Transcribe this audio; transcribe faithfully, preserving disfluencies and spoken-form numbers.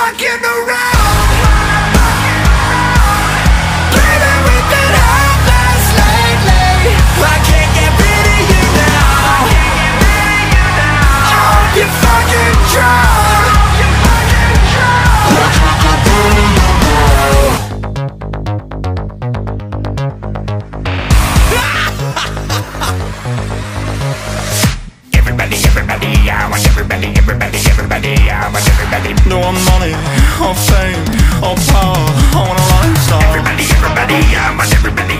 fucking around. Baby, we've been heartless lately. I can't get rid of you now. I hope you fucking drown. I can't get rid of you now. Everybody, everybody, I want everybody, everybody, everybody, I want everybody. No one money, or fame, or power, I want a lifestyle. Everybody, everybody, I want everybody.